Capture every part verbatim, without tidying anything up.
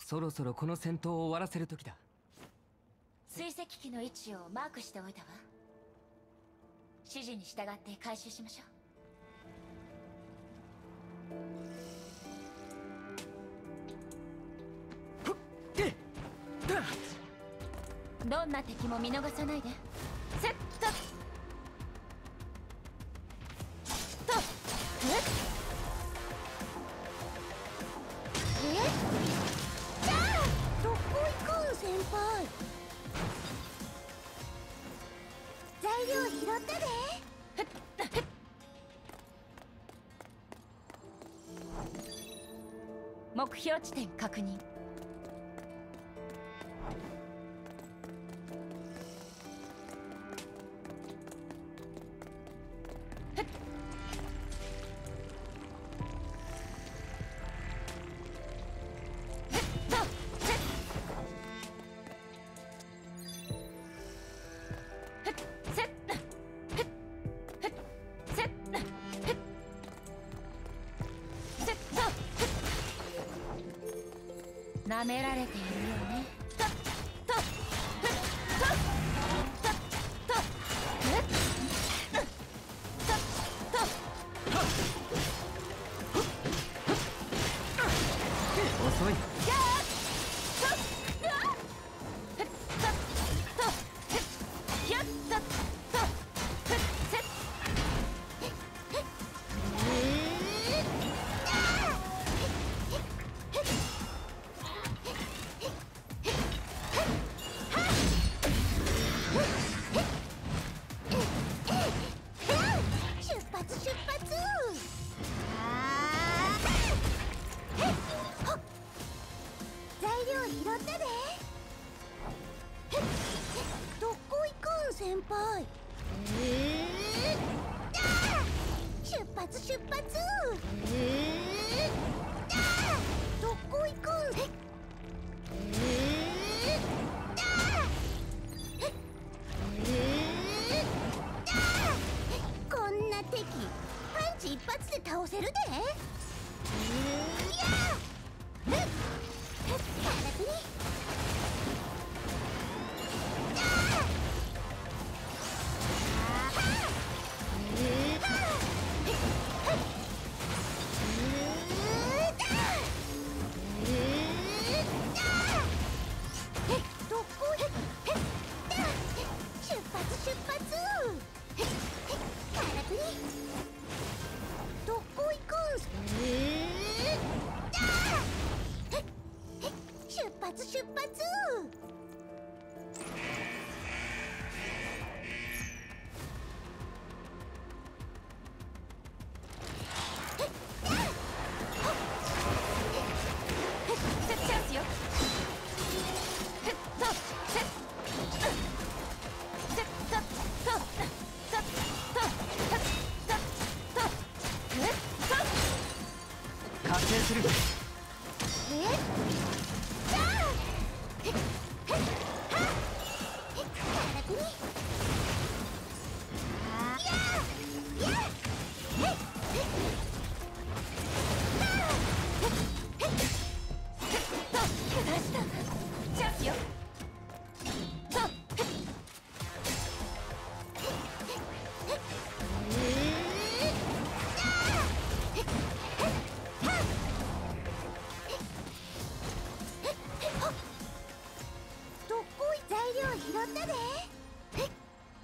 そろそろこの戦闘を終わらせる時だ。 追跡機の位置をマークしておいたわ。指示に従って回収しましょう。どんな敵も見逃さないで。セットとえっえじゃあどこ行くん先輩。材料拾ったで。目標地点確認。舐められているよね。ととととと遅い。 先輩。えー、出発出発。えー、どこ行くん。えー、えー、こんな敵パンチ一発で倒せるで。えー、いやー、空振り。出発。チャンスよ。 加勢する。 え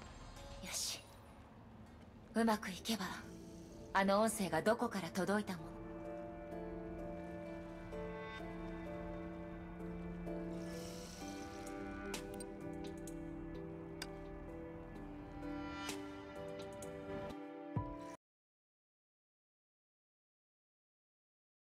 うまくいけばあの音声がどこから届いたもの